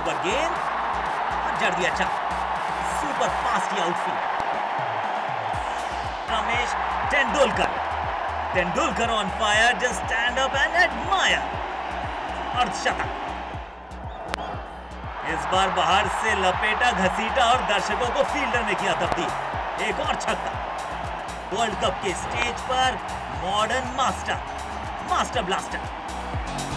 ऊपर गेंद और जड़ दिया छक्का। Super fast outfield. Ramesh Tendulkar on fire, just stand up and admire. अर्धशतक। इस बार बाहर से लपेटा, घसीटा और दर्शकों को फील्डर ने किया तब्दील। एक और छक्का। वर्ल्ड कप के स्टेज पर मॉडर्न मास्टर ब्लास्टर।